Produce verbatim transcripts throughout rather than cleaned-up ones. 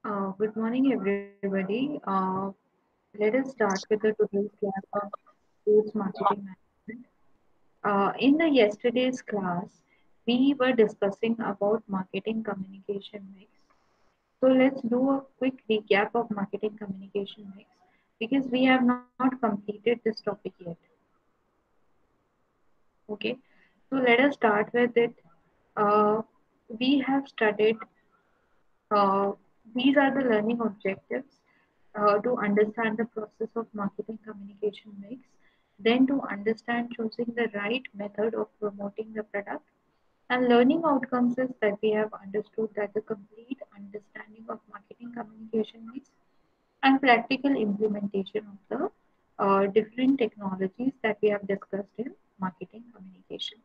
Uh, good morning, everybody. Uh, let us start with the today's class of sports marketing management. Uh, in the yesterday's class, we were discussing about marketing communication mix. So let's do a quick recap of marketing communication mix because we have not completed this topic yet. Okay, so let us start with it. Uh, we have studied Uh, these are the learning objectives uh, to understand the process of marketing communication mix, then to understand choosing the right method of promoting the product, and learning outcomes is that we have understood that the complete understanding of marketing communication mix and practical implementation of the uh, different technologies that we have discussed in marketing communication.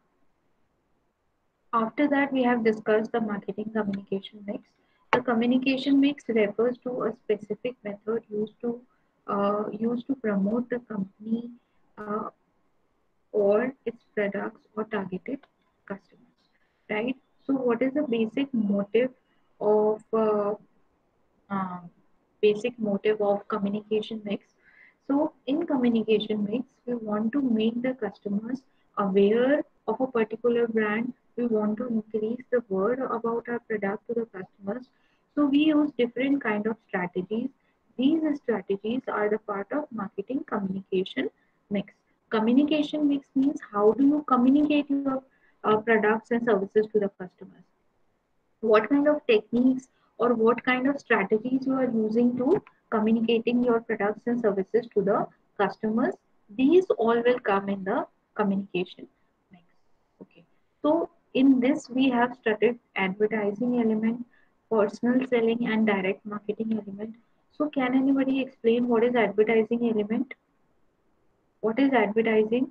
After that, we have discussed the marketing communication mix. The communication mix refers to a specific method used to uh, used to promote the company uh, or its products or targeted customers, right? So, what is the basic motive of uh, um, basic motive of communication mix? So, in communication mix, we want to make the customers aware of a particular brand. We want to increase the word about our product to the customers. So, we use different kind of strategies. These strategies are the part of marketing communication mix. Communication mix means how do you communicate your uh, products and services to the customers, what kind of techniques or what kind of strategies you are using to communicating your products and services to the customers. These all will come in the communication mix. Okay, so in this we have studied advertising element, personal selling and direct marketing element. So can anybody explain what is advertising element? What is advertising?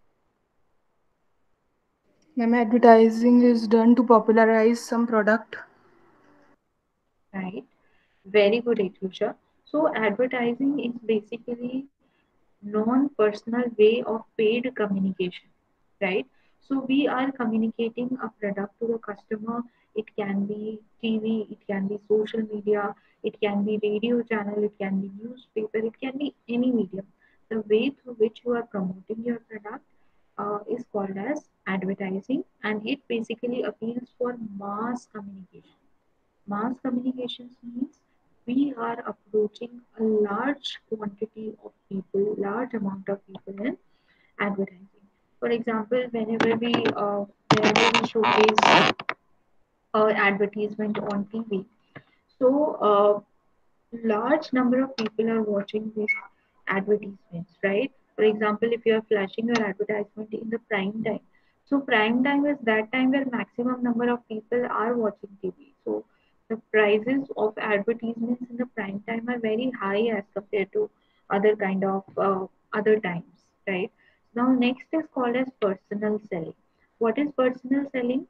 Ma'am, advertising is done to popularize some product. Right, very good, Etusha. So advertising is basically non-personal way of paid communication, right? So we are communicating a product to the customer. It can be T V, it can be social media, it can be radio channel, it can be newspaper, it can be any medium. The way through which you are promoting your product uh, is called as advertising, and it basically appeals for mass communication. Mass communications means we are approaching a large quantity of people, large amount of people in advertising. For example, whenever we uh, whenever we showcase uh, advertisement on T V, so uh, large number of people are watching these advertisements, right? For example, if you are flashing your advertisement in the prime time, so prime time is that time where maximum number of people are watching T V. So the prices of advertisements in the prime time are very high as compared to other kind of uh, other times, right? Now next is called as personal selling. What is personal selling?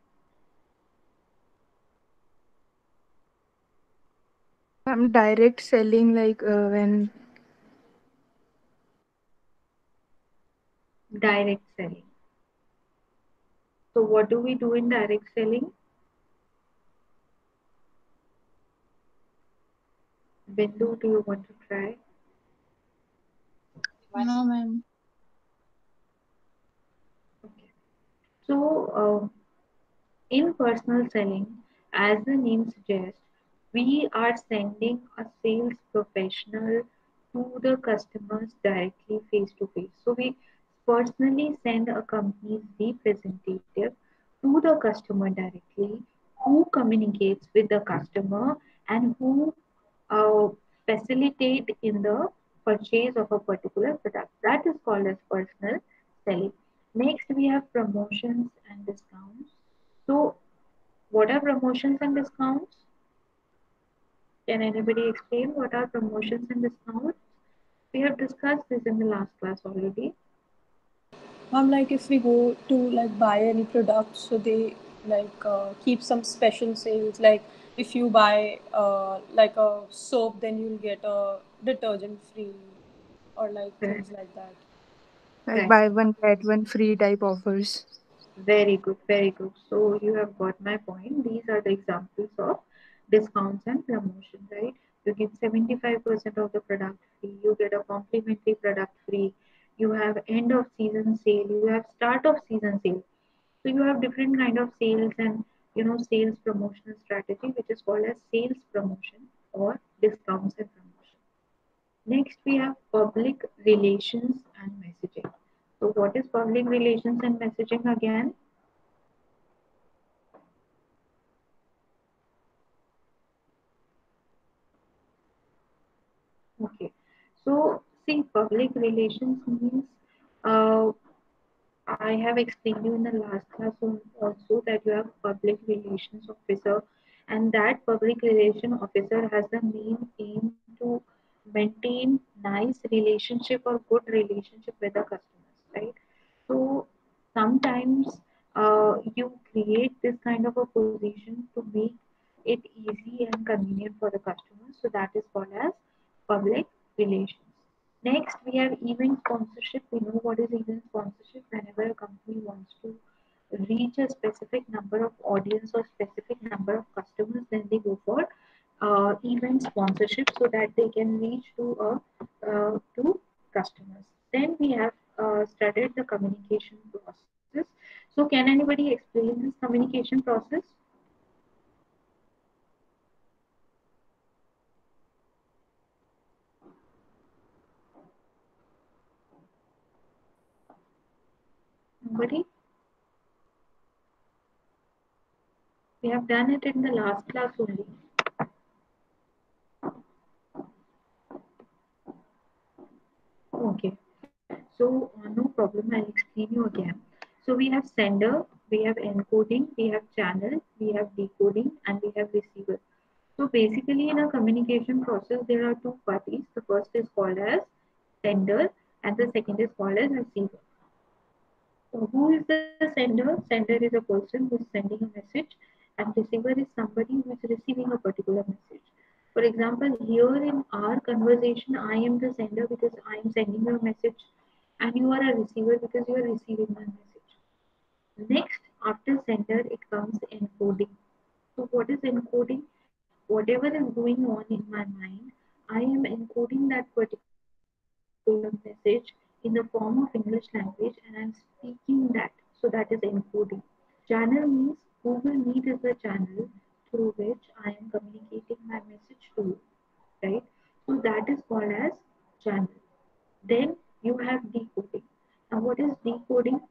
Ma'am, direct selling like uh, when Direct selling. So what do we do in direct selling? Bindu, do you want to try? No, ma'am. Okay. So, uh, in personal selling, as the name suggests, we are sending a sales professional to the customers directly face to face. So, we personally send a company's representative to the customer directly, who communicates with the customer and who uh, facilitate in the purchase of a particular product. That is called as personal selling. Next, we have promotions and discounts. So, what are promotions and discounts? Can anybody explain what are promotions and discounts? We have discussed this in the last class already. Ma'am, like if we go to like buy any product, so they like uh, keep some special sales. Like if you buy uh, like a soap, then you'll get a detergent free, or like Correct. things like that. like Right. buy one get one free type offers. Very good. Very good. So, you have got my point. These are the examples of discounts and promotion, right? You get seventy-five percent of the product free, you get a complimentary product free, you have end of season sale, you have start of season sale. So you have different kind of sales and you know sales promotional strategy, which is called as sales promotion or discounts and promotion. Next, we have public relations and messaging. So, what is public relations and messaging again? Okay. So, see, public relations means uh, I have explained you in the last class also that you have public relations officer, and that public relation officer has the main aim to maintain nice relationship or good relationship with the customers, right? So sometimes uh, you create this kind of a position to make it easy and convenient for the customers. So that is called as public relations. Next, we have event sponsorship. We know what is event sponsorship. Whenever a company wants to reach a specific number of audience or specific number of customers, then they go for uh, event sponsorship so that they can reach to a uh, to customers. Then we have uh, studied the communication process. So, can anybody explain this communication process? Nobody? We have done it in the last class only. Okay. So, uh, no problem. I'll explain you again. So, we have sender, we have encoding, we have channel, we have decoding, and we have receiver. So, basically, in a communication process, there are two parties. The first is called as sender, and the second is called as receiver. So, who is the sender? Sender is a person who is sending a message, and receiver is somebody who is receiving a particular message. For example, here in our conversation, I am the sender because I am sending you a message, and you are a receiver because you are receiving my message. Next, after sender, it comes encoding. So, what is encoding? Whatever is going on in my mind, I am encoding that particular message in the form of English language and I'm speaking that. So, that is encoding. Channel means Google Meet is the channel through which I am communicating my message to you, right? So, that is called as channel. Then you have decoding. Now, what is decoding?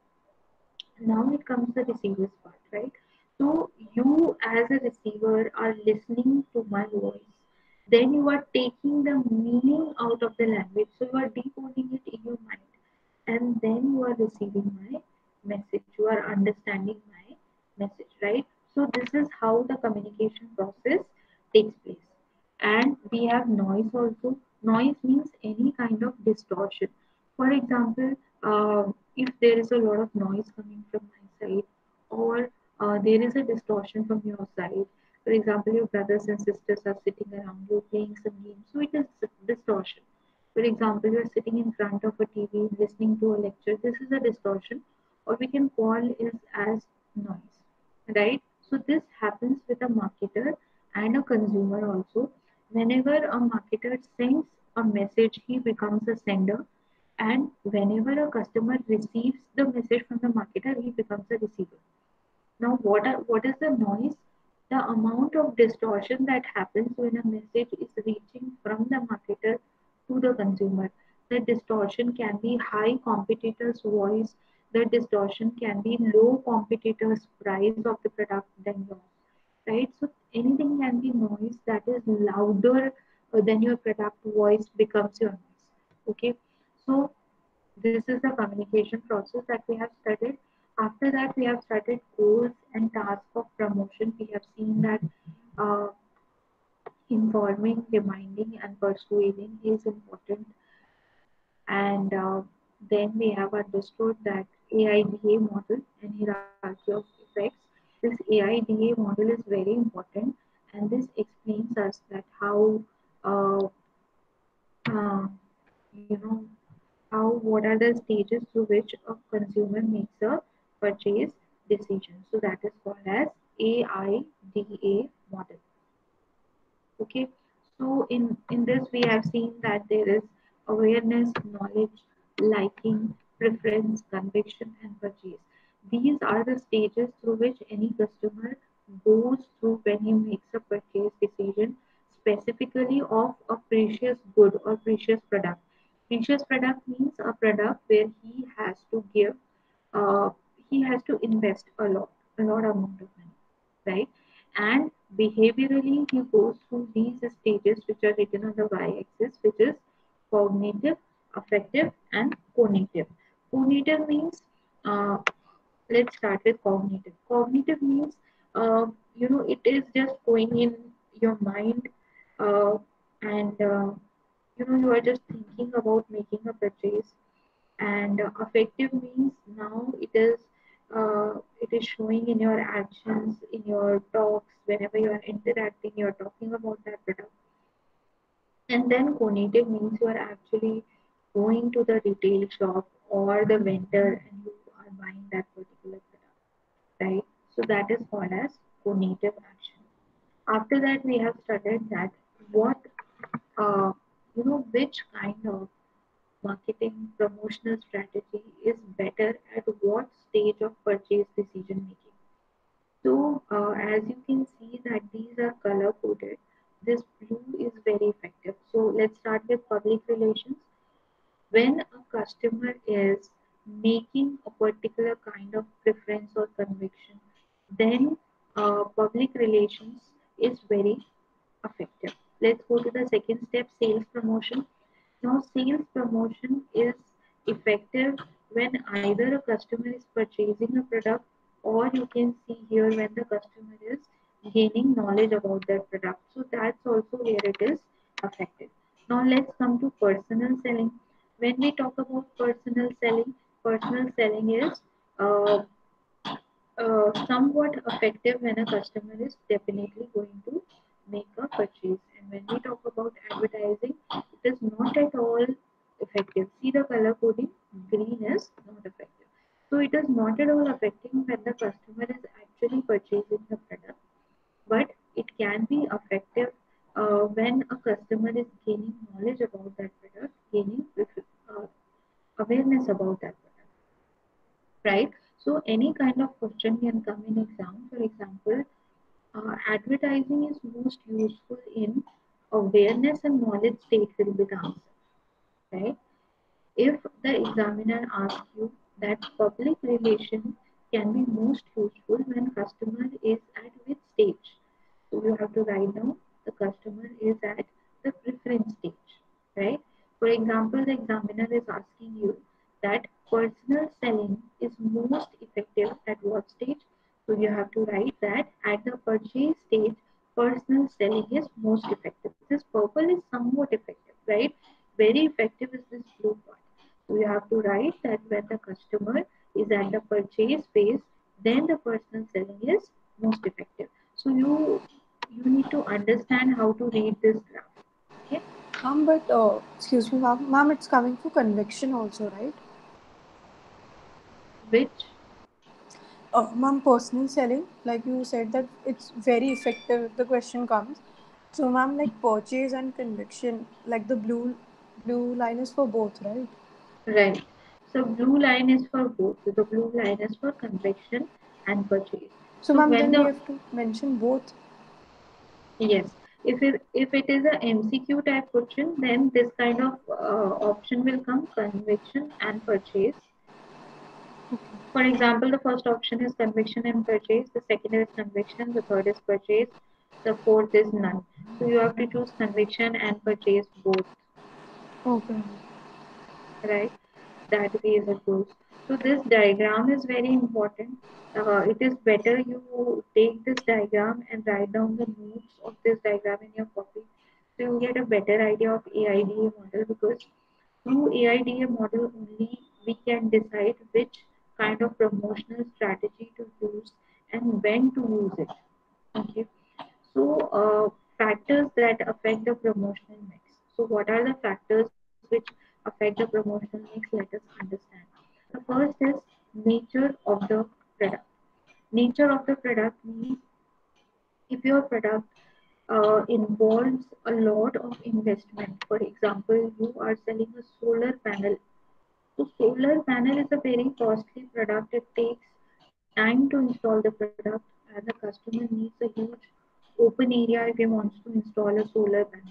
Now it comes the receiver's part, right? So you as a receiver are listening to my voice. Then you are taking the meaning out of the language. So you are decoding it in your mind. And then you are receiving my message. You are understanding my message, right? So this is how the communication process takes place. And we have noise also. Noise means any kind of distortion. For example, uh, if there is a lot of noise coming from my side, or uh, there is a distortion from your side. For example, your brothers and sisters are sitting around you playing some games, so it is distortion. For example, you are sitting in front of a T V listening to a lecture. This is a distortion, or we can call it as noise, right? So this happens with a marketer and a consumer also. Whenever a marketer sends a message, he becomes a sender, and whenever a customer receives the message from the marketer, he becomes a receiver. Now, what are, what is the noise? The amount of distortion that happens when a message is reaching from the marketer to the consumer. The distortion can be high competitor's voice. The distortion can be low competitor's price of the product than yours. Right? So anything can be noise that is louder uh, than your product voice becomes your noise. Okay. So this is the communication process that we have studied. After that, we have studied goals and tasks of promotion. We have seen that uh, informing, reminding, and persuading is important. And uh, then we have understood that A I D A model and hierarchy of effects. This A I D A model is very important, and this explains us that how uh, uh, you know how what are the stages through which a consumer makes a purchase decision. So that is called as A I D A model. So in, in this we have seen that there is awareness, knowledge, liking, preference, conviction and purchase. These are the stages through which any customer goes through when he makes a purchase decision, specifically of a precious good or precious product. Precious product means a product where he has to give, uh, he has to invest a lot, a lot amount of money, right? And behaviorally, he goes through these stages which are written on the y-axis, which is cognitive, affective, and cognitive. Cognitive means, uh, let's start with cognitive. Cognitive means, uh, you know, it is just going in your mind, uh, and uh, you know, you are just thinking about making a purchase. And uh, affective means now it is uh, it is showing in your actions, in your talks, whenever you are interacting, you are talking about that product. And then cognitive means you are actually going to the retail shop or the vendor and you are buying that particular product, right? So that is called as cognitive action. After that, we have studied that what uh, you know which kind of marketing promotional strategy is better at what stage of purchase decision making. So uh, as you can see that these are color coded, this blue is very effective. So let's start with public relations. When a customer is making a particular kind of preference or conviction, then uh, public relations is very effective. Let's go to the second step, sales promotion. Now, sales promotion is effective when either a customer is purchasing a product, or you can see here when the customer is gaining knowledge about that product. So that's also where it is effective. Now let's come to personal selling. When we talk about personal selling, personal selling is uh, uh, somewhat effective when a customer is definitely going to make a purchase. And when we talk about advertising, it is not at all effective. See the color coding, green is not effective. So it is not at all affecting when the customer is actually purchasing the product, but it can be effective uh, when a customer is gaining knowledge about that product, gaining uh, awareness about that product, right? So any kind of question can come in exam. For example, uh, advertising is most useful in awareness and knowledge state will be the answer, right? If the examiner asks you that public relation can be most useful when customer is at which stage, so you have to write down the customer is at the preference stage, right? For example, the examiner is asking you that personal selling is most effective at what stage? So you have to write that at the purchase stage, personal selling is most effective. This purple is somewhat effective, right? Very effective is this blue part. So you have to write that when the customer is at the purchase phase, then the personal selling is most effective. So you you need to understand how to read this graph. Okay, Ma'am, but uh, excuse me, ma'am, ma'am, it's coming for conviction also, right? which Uh, ma'am, personal selling, like you said that it's very effective if the question comes. So, ma'am, like purchase and conviction, like the blue blue line is for both, right? right? So blue line is for both. So the blue line is for conviction and purchase. So, So ma'am, when then we the have to mention both. yes, if it if it is a M C Q type question, then this kind of uh, option will come conviction and purchase. For example, the first option is conviction and purchase, the second is conviction, the third is purchase, the fourth is none. So you have to choose conviction and purchase both, Okay. right? That way is it goes. So this diagram is very important. Uh, it is better you take this diagram and write down the notes of this diagram in your copy. So you get a better idea of A I D A model, because through A I D A model only we can decide which kind of promotional strategy to use and when to use it. Okay. So uh, factors that affect the promotional mix. So what are the factors which affect the promotional mix? Let us understand. The first is nature of the product. Nature of the product means if your product uh, involves a lot of investment. For example, you are selling a solar panel. So solar panel is a very costly product. It takes time to install the product, and the customer needs a huge open area if he wants to install a solar panel.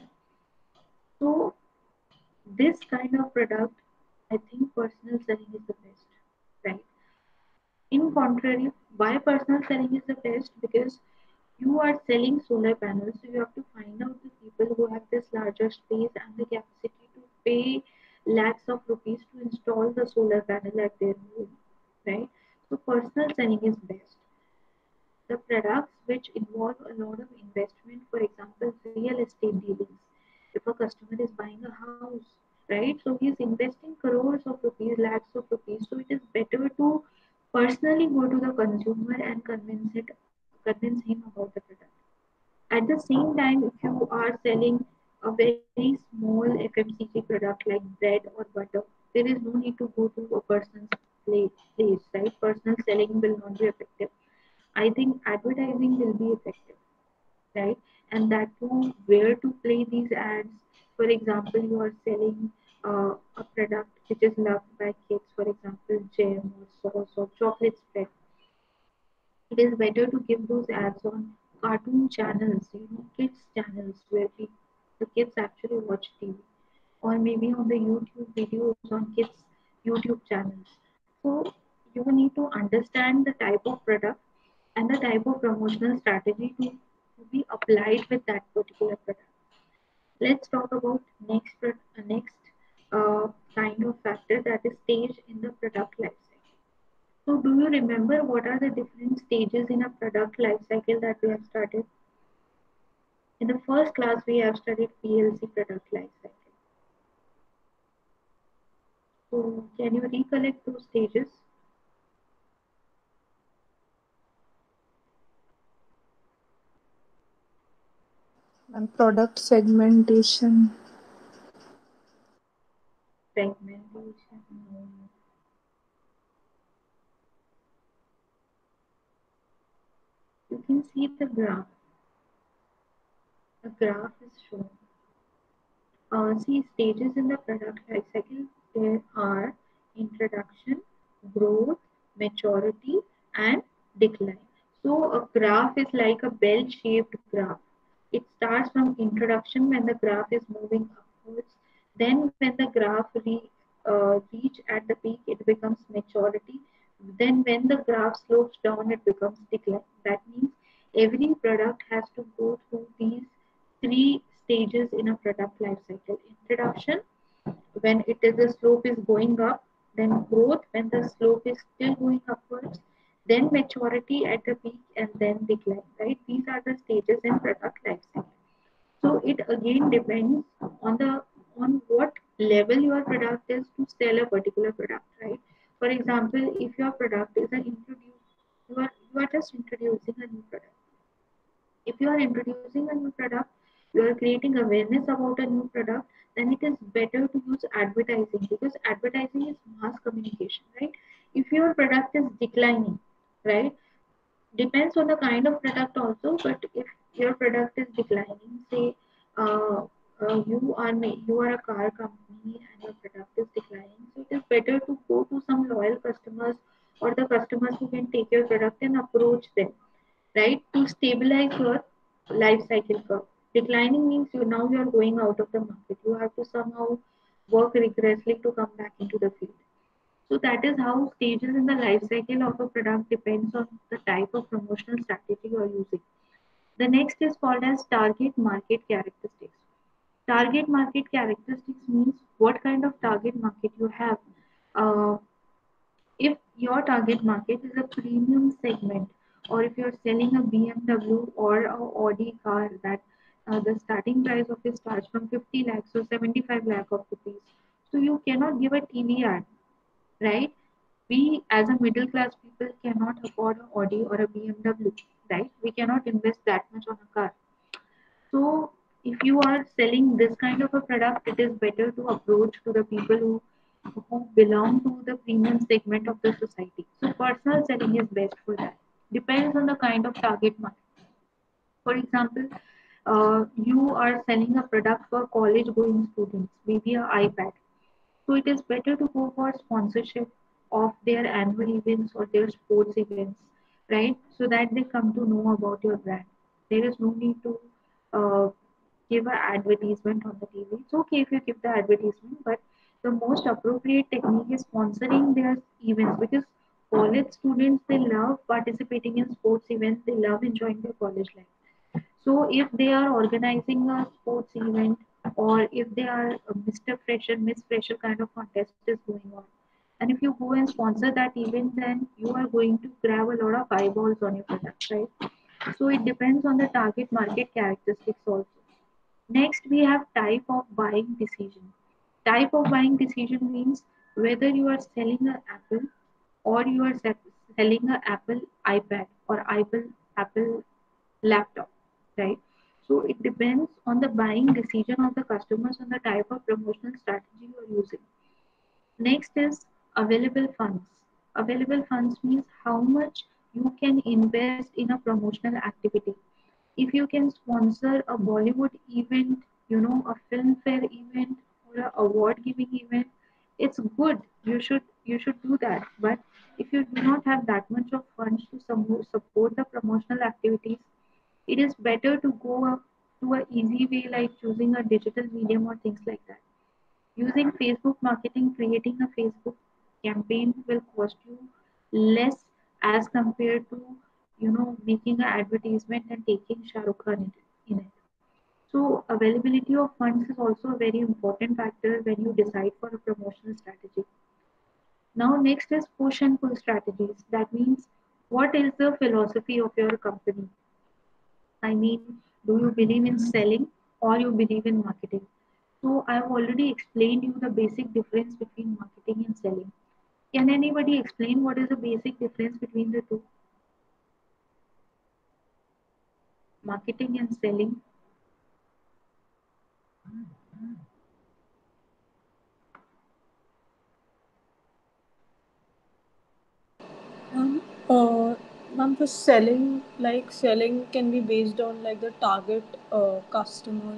So this kind of product, I think personal selling is the best, right? In contrary, why personal selling is the best? Because you are selling solar panels, so you have to find out the people who have this larger space and the capacity to pay lakhs of rupees to install the solar panel at their home, right? So personal selling is best. The products which involve a lot of investment, for example, real estate dealings. If a customer is buying a house, right? So he is investing crores of rupees, lakhs of rupees. So it is better to personally go to the consumer and convince it, convince him about the product. At the same time, if you are selling a very small F M C G product like bread or butter, there is no need to go to a person's place, place right? Personal selling will not be effective. I think advertising will be effective, right? And that too, where to play these ads. For example, you are selling uh, a product which is loved by kids, for example, jam or sauce or chocolate spread. It is better to give those ads on cartoon channels, you know, kids channels where we, the kids actually watch T V, or maybe on the YouTube videos on kids YouTube channels. So you need to understand the type of product and the type of promotional strategy to, to be applied with that particular product. Let's talk about next pro- uh, next uh, kind of factor, that is stage in the product life cycle. So, do you remember what are the different stages in a product life cycle that we have studied? In the first class, we have studied P L C product life cycle. So, can you recollect those stages? And product segmentation. Segmentation. No. You can see the graph. A graph is shown. Uh, see stages in the product life cycle. There are introduction, growth, maturity, and decline. So a graph is like a bell-shaped graph. It starts from introduction when the graph is moving upwards. Then when the graph re, uh, reach at the peak, it becomes maturity. Then when the graph slopes down, it becomes decline. That means every product has to go through these three stages in a product life cycle. Introduction, when it is the slope is going up, then growth when the slope is still going upwards, then maturity at the peak, and then decline, right? These are the stages in product life cycle. So it again depends on the on what level your product is to sell a particular product, right? For example, if your product is an introduce, you are you are just introducing a new product. If you are introducing a new product, you are creating awareness about a new product, then it is better to use advertising, because advertising is mass communication, right? If your product is declining, right, depends on the kind of product also, but if your product is declining, say uh, uh, you are ma- you are a car company and your product is declining, so it is better to go to some loyal customers or the customers who can take your product and approach them, right, to stabilize your life cycle curve. Declining means you now you are going out of the market. You have to somehow work rigorously to come back into the field. So that is how stages in the life cycle of a product depends on the type of promotional strategy you are using. The next is called as target market characteristics. Target market characteristics means what kind of target market you have. Uh, if your target market is a premium segment, or if you're selling a B M W or a Audi car that uh, the starting price of it starts from fifty lakhs or seventy-five lakh of rupees, so you cannot give a T V ad, right? We as a middle class people cannot afford an Audi or a B M W, right? We cannot invest that much on a car. So if you are selling this kind of a product, it is better to approach to the people who who belong to the premium segment of the society. So personal selling is best for that. Depends on the kind of target market. For example, uh, you are selling a product for college going students, maybe an iPad. So it is better to go for sponsorship of their annual events or their sports events, right? So that they come to know about your brand. There is no need to uh, give an advertisement on the T V. It's okay if you give the advertisement, but the most appropriate technique is sponsoring their events, because college students, they love participating in sports events, they love enjoying their college life. So if they are organizing a sports event, or if they are a mister Fresher, Miss Fresher kind of contest is going on, and if you go and sponsor that event, then you are going to grab a lot of eyeballs on your product, right? So it depends on the target market characteristics also. Next, we have type of buying decision. Type of buying decision means whether you are selling an Apple, or you are selling an Apple iPad, or Apple Apple laptop, right? So it depends on the buying decision of the customers on the type of promotional strategy you are using. Next is available funds. Available funds means how much you can invest in a promotional activity. If you can sponsor a Bollywood event, you know, a film fair event, or a award giving event, it's good. You should you should do that. But if you do not have that much of funds to some- support the promotional activities, it is better to go up to a easy way like choosing a digital medium or things like that. Using Facebook marketing, creating a Facebook campaign will cost you less as compared to, you know, making an advertisement and taking Shah Rukh Khan in it. in it. So availability of funds is also a very important factor when you decide for a promotional strategy. Now next is push and pull strategies. That means what is the philosophy of your company? I mean, do you believe in selling or you believe in marketing? So I've already explained you the basic difference between marketing and selling. Can anybody explain what is the basic difference between the two? Marketing and selling. Um, uh, Ma'am, for selling, like selling can be based on like the target uh, customer,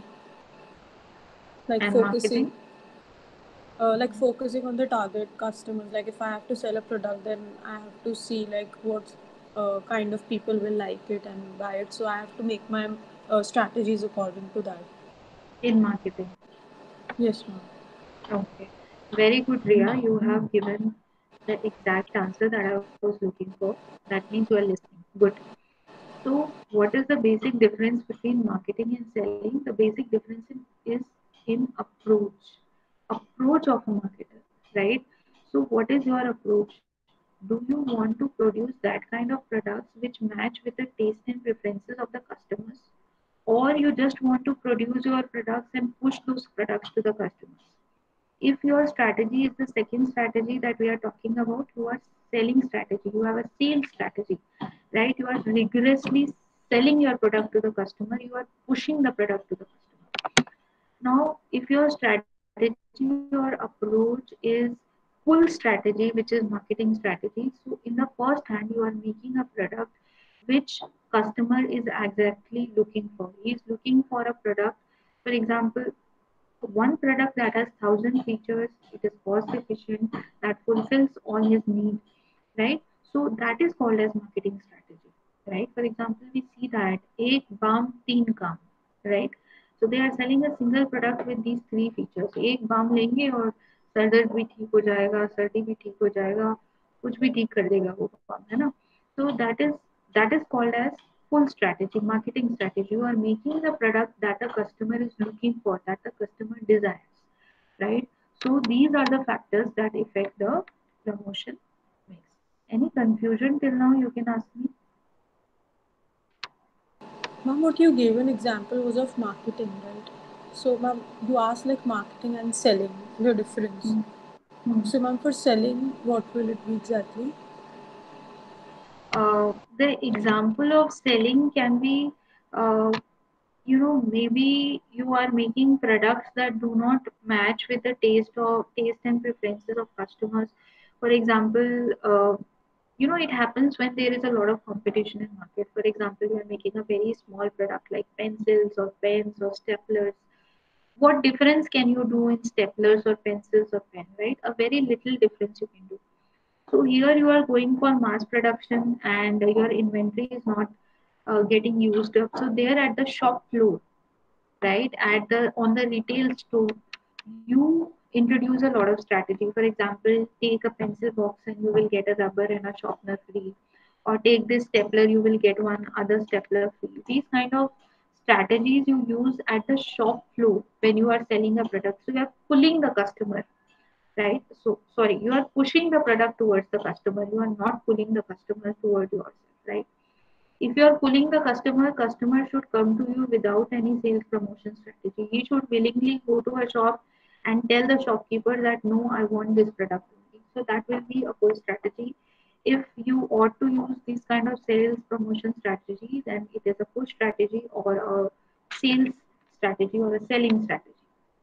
like And focusing, marketing. uh, like focusing on the target customers. Like if I have to sell a product, then I have to see like what uh, kind of people will like it and buy it. So I have to make my uh, strategies according to that. In marketing. Yes, ma'am. Okay. Very good, Ria. You have given the exact answer that I was looking for. That means you are listening. Good. So, what is the basic difference between marketing and selling? The basic difference in, is in approach, approach of a marketer, right? So, what is your approach? Do you want to produce that kind of products which match with the taste and preferences of the customers, or you just want to produce your products and push those products to the customers? If your strategy is the second strategy that we are talking about, you are selling strategy, you have a sales strategy, right? You are rigorously selling your product to the customer, you are pushing the product to the customer. Now if your strategy or approach is pull strategy, which is marketing strategy, so in the first hand you are making a product which customer is exactly looking for. He is looking for a product, for example, one product that has thousand features, it is cost efficient, that fulfills all his needs, right? So that is called as marketing strategy, right? For example, we see that एक balm तीन काम, right? So they are selling a single product with these three features. एक balm लेंगे और sir दर्द भी ठीक हो जाएगा, सर्दी भी ठीक हो जाएगा, कुछ भी ठीक कर देगा वो balm, है ना? So that is that is called as full strategy, marketing strategy. You are making the product that a customer is looking for, that the customer desires, right? So these are the factors that affect the promotion mix. Any confusion till now you can ask me? Ma'am, what you gave an example was of marketing, right? So, ma'am, you asked like marketing and selling, the difference. Hmm. Hmm. So, ma'am, for selling, what will it be exactly? Uh, the example of selling can be, uh, you know, maybe you are making products that do not match with the taste or taste and preferences of customers. For example, uh, You know, it happens when there is a lot of competition in market. For example, you are making a very small product like pencils or pens or staplers. What difference can you do in staplers or pencils or pen, right? A very little difference you can do. So here you are going for mass production and your inventory is not uh, getting used up. So there at the shop floor, right, at the on the retail store, you introduce a lot of strategy. For example, take a pencil box and you will get a rubber and a sharpener free, or take this stapler, you will get one other stapler free. These kind of strategies you use at the shop floor when you are selling a product, so you are pulling the customer, right? So sorry, you are pushing the product towards the customer, you are not pulling the customer towards yourself, right? If you are pulling the customer, customer should come to you without any sales promotion strategy. He should willingly go to a shop and tell the shopkeeper that no, I want this product only. So that will be a good strategy. If you ought to use this kind of sales promotion strategy, then it is a push strategy or a sales strategy or a selling strategy,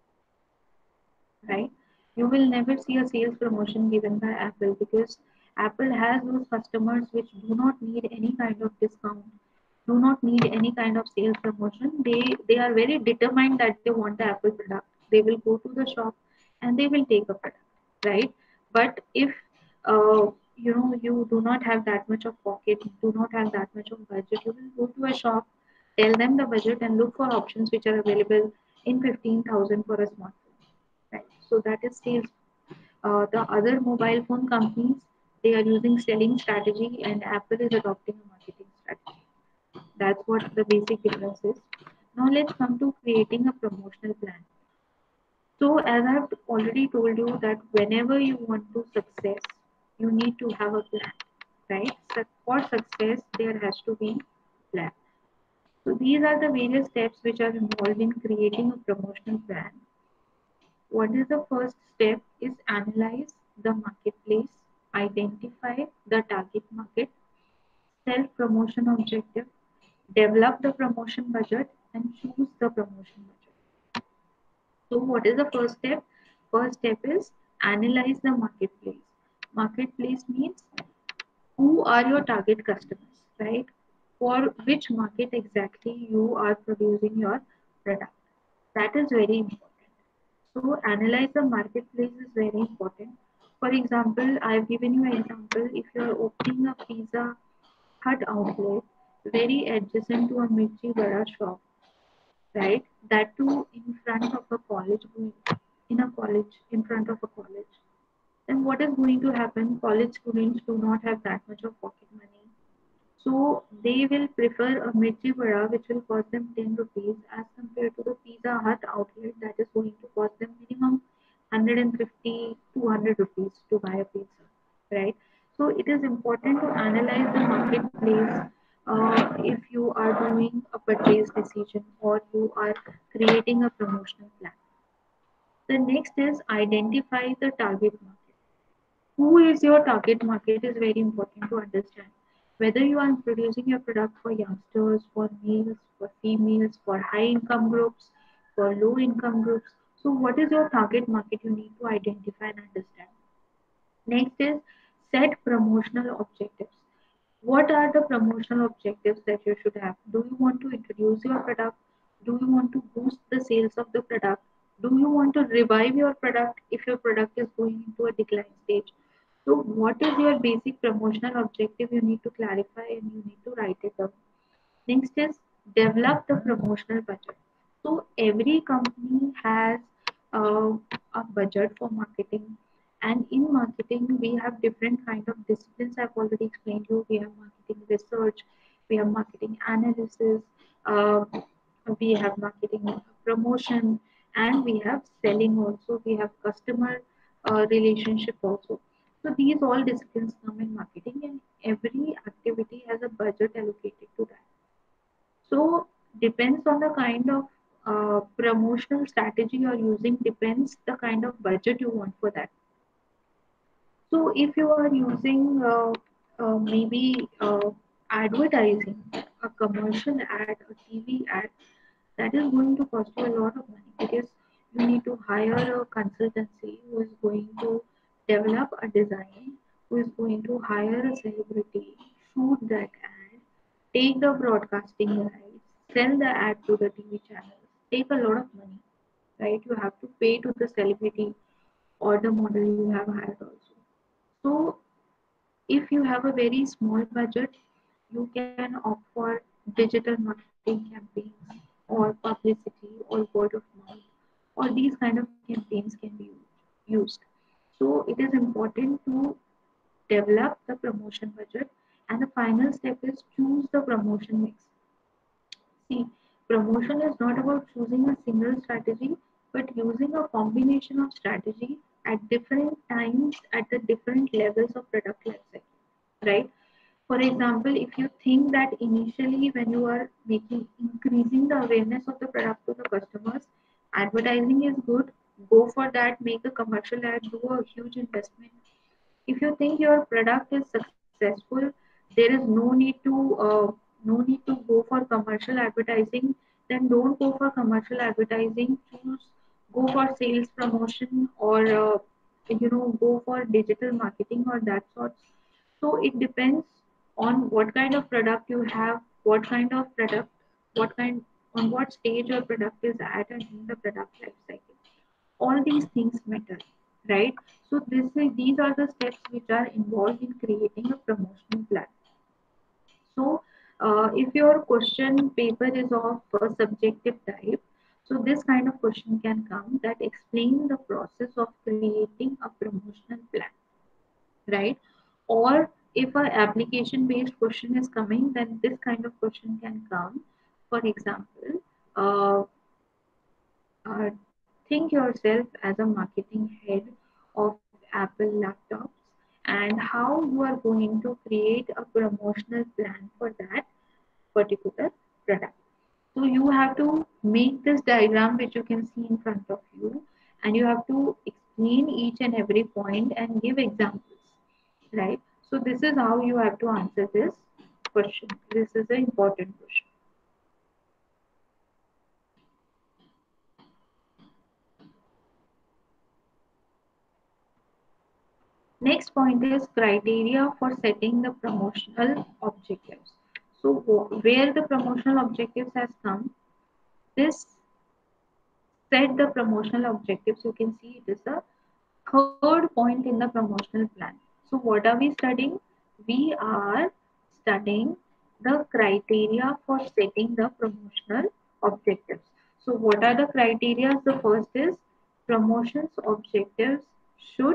right? You will never see a sales promotion given by Apple, because Apple has those customers which do not need any kind of discount, do not need any kind of sales promotion. They they are very determined that they want the Apple product. They will go to the shop and they will take a product, right? But if uh, you know, you do not have that much of pocket, do not have that much of budget, you will go to a shop, tell them the budget, and look for options which are available in fifteen thousand for a smartphone. Right. So that is sales. Uh, the other mobile phone companies, they are using selling strategy, and Apple is adopting a marketing strategy. That's what the basic difference is. Now let's come to creating a promotional plan. So as I've already told you that whenever you want to success, you need to have a plan, right? So for success, there has to be plan. So these are the various steps which are involved in creating a promotional plan. What is the first step is analyze the marketplace, identify the target market, self promotion objective, develop the promotion budget, and choose the promotion budget. So what is the first step? First step is analyze the marketplace. Marketplace means who are your target customers, right? For which market exactly you are producing your product. That is very important. So analyze the marketplace is very important. For example, I've given you an example. If you are opening a Pizza Hut outlet very adjacent to a Mirchi Bada shop, right? That too in front of a college, in a college, in front of a college. Then what is going to happen? College students do not have that much of pocket money, so they will prefer a mirchi vada which will cost them ten rupees as compared to the Pizza Hut outlet that is going to cost them minimum one hundred fifty, two hundred rupees to buy a pizza, right? So it is important to analyze the marketplace uh, if you are doing a purchase decision or you are creating a promotional plan. The next is identify the target market. Who is your target market is very important to understand. Whether you are producing your product for youngsters, for males, for females, for high income groups, for low income groups. So what is your target market? You need to identify and understand. Next is set promotional objectives. What are the promotional objectives that you should have? Do you want to introduce your product? Do you want to boost the sales of the product? Do you want to revive your product if your product is going into a decline stage? So, what is your basic promotional objective? You need to clarify and you need to write it down. Next is develop the promotional budget. So every company has uh, a budget for marketing, and in marketing we have different kind of disciplines. I've already explained you. We have marketing research, we have marketing analysis, uh, we have marketing promotion, and we have selling also. We have customer uh, relationship also. So these all disciplines come in marketing, and every activity has a budget allocated to that. So depends on the kind of uh, promotional strategy you're using, depends the kind of budget you want for that. So if you are using uh, uh, maybe uh, advertising, a commercial ad, a T V ad, that is going to cost you a lot of money, because you need to hire a consultancy who is going to develop a design, who is going to hire a celebrity, shoot that ad, take the broadcasting rights, sell the ad to the T V channels, take a lot of money, right? You have to pay to the celebrity or the model you have hired also. So if you have a very small budget, you can opt for digital marketing campaigns or publicity or word of mouth, or these kind of campaigns can be used. So it is important to develop the promotion budget, and the final step is choose the promotion mix. See, promotion is not about choosing a single strategy, but using a combination of strategy at different times at the different levels of product life cycle, right? For example, if you think that initially when you are making increasing the awareness of the product to the customers, advertising is good, go for that, make a commercial ad, do a huge investment. If you think your product is successful, there is no need to uh, no need to go for commercial advertising, then don't go for commercial advertising. Choose Go for sales promotion, or uh, you know go for digital marketing or that sort. So it depends on what kind of product you have, what kind of product, what kind on what stage your product is at and in the product life cycle. All these things matter, right? So this is, these are the steps which are involved in creating a promotional plan. So uh, if your question paper is of a subjective type, so this kind of question can come that explain the process of creating a promotional plan, right? Or if a application based question is coming, then this kind of question can come. For example, uh, uh, think yourself as a marketing head of Apple laptops, and how you are going to create a promotional plan for that particular product. So you have to make this diagram which you can see in front of you, and you have to explain each and every point and give examples, right? So this is how you have to answer this question. This is an important question. Next point is criteria for setting the promotional objectives. So where the promotional objectives has come, this set the promotional objectives. You can see it is the third point in the promotional plan. So what are we studying? We are studying the criteria for setting the promotional objectives. So what are the criteria? The first is promotions objectives should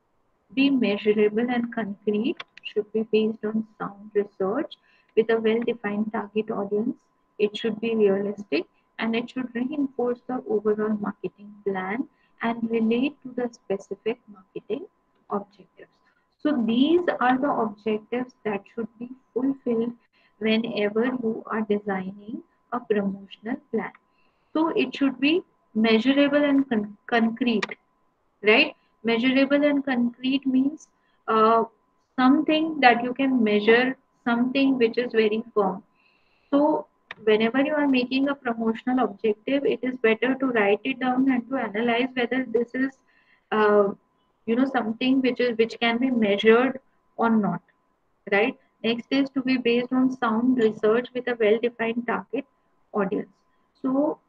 be measurable and concrete, should be based on sound research with a well defined target audience. It should be realistic, and it should reinforce the overall marketing plan and relate to the specific marketing objectives. So, these are the objectives that should be fulfilled whenever you are designing a promotional plan. So, it should be measurable and con- concrete, right? Measurable and concrete means uh, something that you can measure, something which is very firm. So whenever you are making a promotional objective, it is better to write it down and to analyze whether this is uh, you know something which is which can be measured or not, right? Next is to be based on sound research with a well defined target audience. So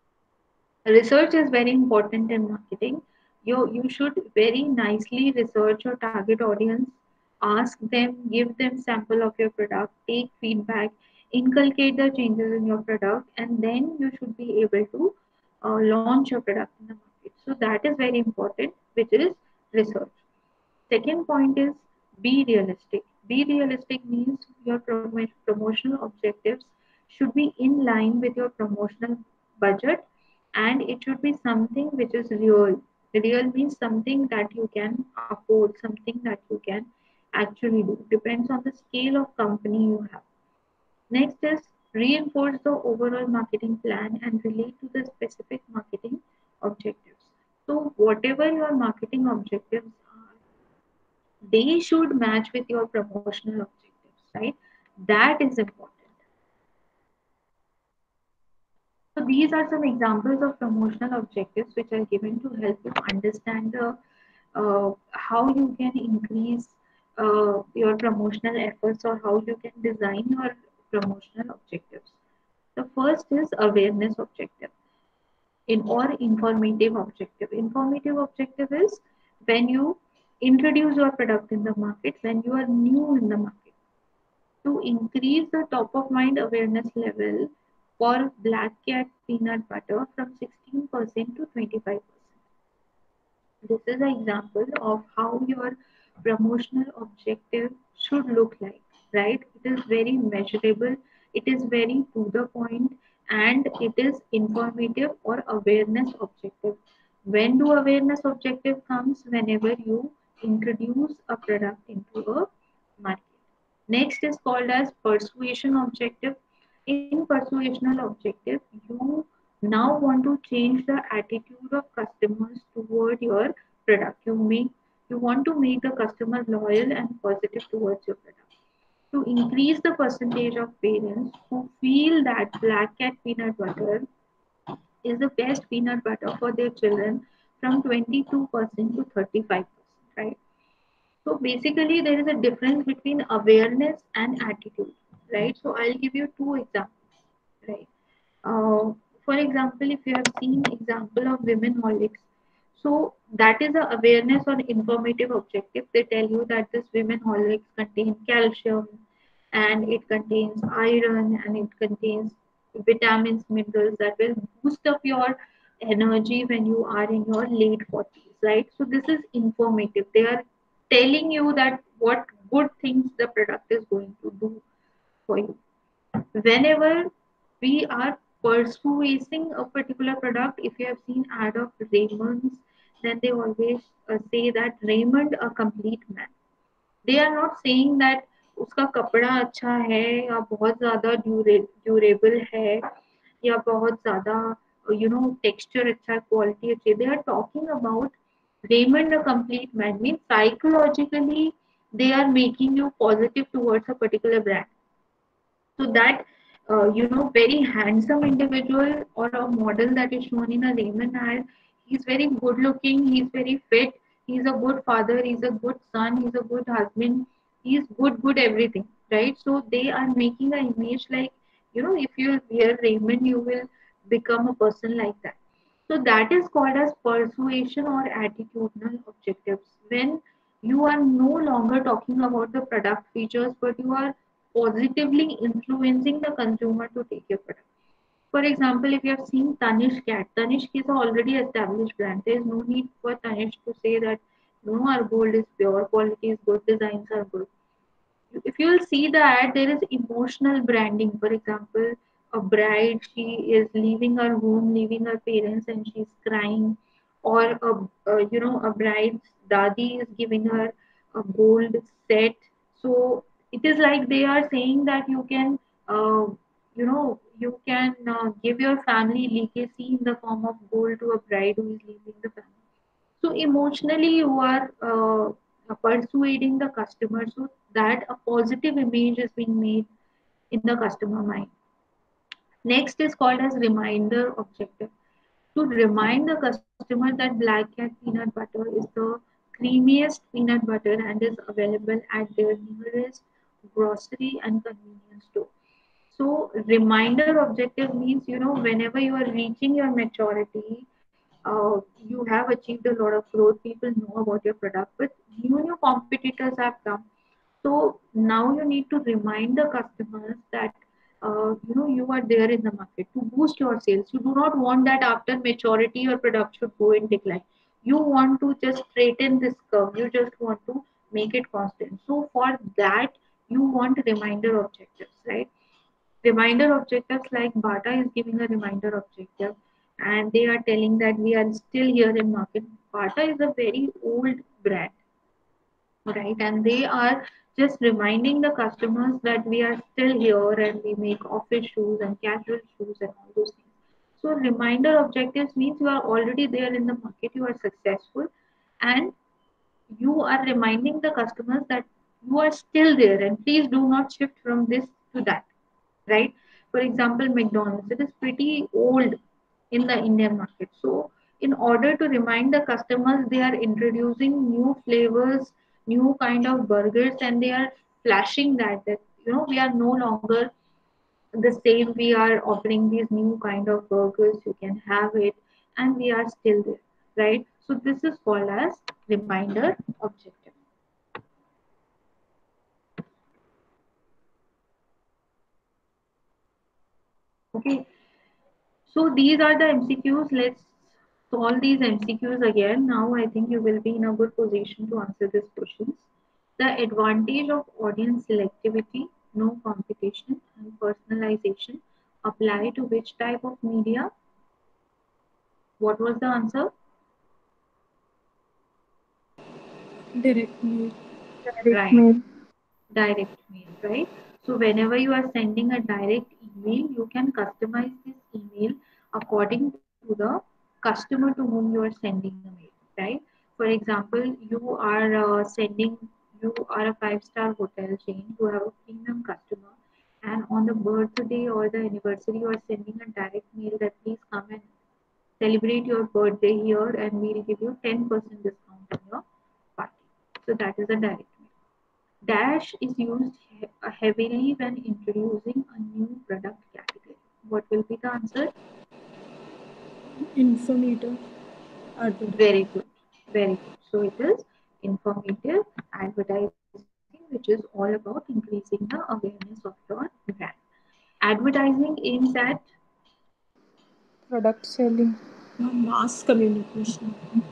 research is very important in marketing. You you should very nicely research your target audience, ask them, give them sample of your product, take feedback, inculcate the changes in your product, and then you should be able to uh, launch your product in the market. So that is very important, which is research. Second point is be realistic. Be realistic means your promo- promotional objectives should be in line with your promotional budget, and it should be something which is real. Real means something that you can afford, something that you can actually do. Depends on the scale of company you have. Next is reinforce the overall marketing plan and relate to the specific marketing objectives. So, whatever your marketing objectives are, they should match with your promotional objectives, right? That is important. So these are some examples of promotional objectives which are given to help you understand the uh, how you can increase uh, your promotional efforts or how you can design your promotional objectives. The first is awareness objective in or informative objective. Informative objective is when you introduce your product in the market, when you are new in the market, to increase the top of mind awareness level for black cat peanut butter from sixteen percent to twenty-five percent. This is an example of how your promotional objective should look like, right? It is very measurable, it is very to the point, and it is informative or awareness objective. When do awareness objective comes? Whenever you introduce a product into a market. Next is called as persuasion objective. In persuasional objective, you now want to change the attitude of customers toward your product. You make you want to make the customer loyal and positive towards your product. To increase the percentage of parents who feel that black cat peanut butter is the best peanut butter for their children from twenty-two percent to thirty-five percent, right? So basically, there is a difference between awareness and attitude, right? So I'll give you two examples, right? Uh, for example, if you have seen example of women holics, so that is a awareness or informative objective. They tell you that this women holics contain calcium and it contains iron and it contains vitamins, minerals that will boost up your energy when you are in your late forties, right? So this is informative. They are telling you that what good things the product is going to do for you. Whenever we are persuading a particular product, if you have seen ad of Raymond's, then they always uh, say that Raymond a complete man. They are not saying that उसका कपड़ा अच्छा है या बहुत ज्यादा durable है या बहुत ज्यादा you know texture अच्छा है quality अच्छी है. They are talking about Raymond a complete man means psychologically they are making you positive towards a particular brand. So that uh, you know very handsome individual or a model that is shown in a Raymond ad, he's very good looking, he's very fit, he's a good father, he's a good son, he's a good husband, he's good good everything, right? So they are making an image like, you know, if you wear Raymond you will become a person like that. So that is called as persuasion or attitudinal objectives. When you are no longer talking about the product features, but you are positively influencing the consumer to take your product. For example, if you have seen Tanishq cat, Tanishq is an already established brand. There is no need for Tanishq to say that no, our gold is pure, quality is good, designs are good. If you will see that there is emotional branding. For example, a bride, she is leaving her home, leaving her parents, and she's crying, or a, a you know a bride's dadi is giving her a gold set. So it is like they are saying that you can uh, you know you can uh, give your family legacy in the form of gold to a bride who is leaving the family. So emotionally, you are uh, persuading the customer so that a positive image is being made in the customer mind. Next is called as reminder objective. To remind the customer that black cat peanut butter is the creamiest peanut butter and is available at their nearest grocery and convenience store. So reminder objective means, you know, whenever you are reaching your maturity, uh, you have achieved a lot of growth, people know about your product, but new new competitors have come. So now you need to remind the customers that uh, you know you are there in the market to boost your sales. You do not want that after maturity your product should go in decline. You want to just straighten this curve. You just want to make it constant. So for that you want reminder objectives, right? Reminder objectives like Bata is giving a reminder objective and they are telling that we are still here in market. Bata is a very old brand, right? And they are just reminding the customers that we are still here and we make office shoes and casual shoes and all those things. So reminder objectives means you are already there in the market, you are successful, and you are reminding the customers that you are still there and please do not shift from this to that, right? For example, McDonald's, it is pretty old in the Indian market. So, in order to remind the customers, they are introducing new flavors, new kind of burgers, and they are flashing that that you know we are no longer the same. We are offering these new kind of burgers, you can have it, and we are still there, right? So this is called as reminder objective. Okay, so these are the M C Qs. Let's solve these M C Qs again. Now I think you will be in a good position to answer these questions. The advantage of audience selectivity, no competition, and personalization apply to which type of media? What was the answer? Direct mail. Direct Right, mail. direct mail, right? So whenever you are sending a direct email, you can customize this email according to the customer to whom you are sending the mail, right? For example, you are uh, sending, you are a five star hotel chain, you have a premium customer, and on the birthday or the anniversary, you are sending a direct mail that please come and celebrate your birthday here and we'll give you ten percent discount on your party. So that is a direct mail. Dash is used he- uh, heavily when introducing a new product category. What will be the answer? Informative Very advertising. good. Very good. So it is informative advertising, which is all about increasing the awareness of your brand. Advertising aims at, Product selling. Uh, mass communication.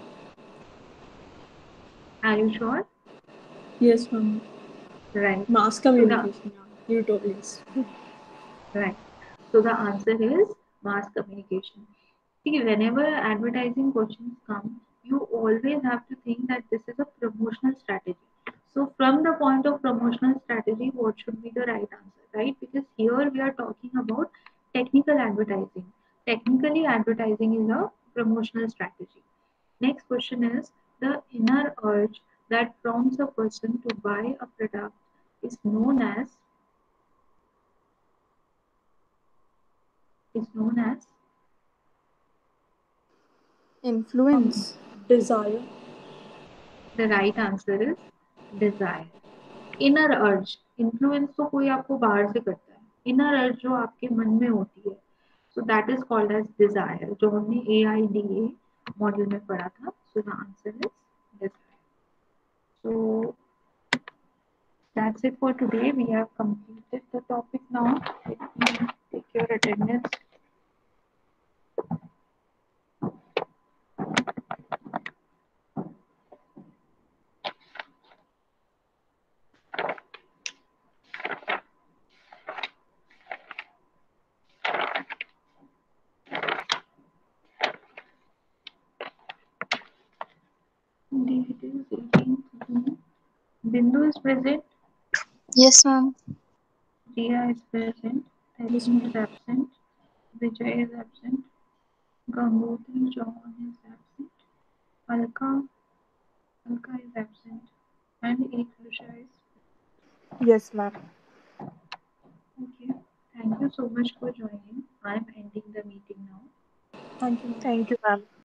are you sure? Yes, ma'am. Right. Mass So the communication. Yeah. You told yes. right. So the answer is mass communication. See, whenever advertising questions come, you always have to think that this is a promotional strategy. So, from the point of promotional strategy, what should be the right answer, right? Because here we are talking about technical advertising. Technically, advertising is a promotional strategy. Next question is, the inner urge that prompts a person to buy a product is known as is known as Um, Influence. desire. the right answer is desire. Inner urge, influence तो कोई आपको बाहर से करता है, inner अर्ज जो आपके मन में होती है, so that is called as desire, जो हमने ए आई डी ए मॉडल में पढ़ा था. So the answer is desire. So that's it for today. We have completed the topic now. Let me take your attendance. Indeed, it is eighteenth June. Bindu is present. Yes, ma'am. Riya is present. Yes, Tarini ma'am. is absent. Vijay is absent. Gangotri Chauhan is absent. Alka, Alka is absent. And Eklusha is Yes, ma'am. okay. Thank you so much for joining. I'm ending the meeting now. Thank you, ma'am. Thank you, ma'am.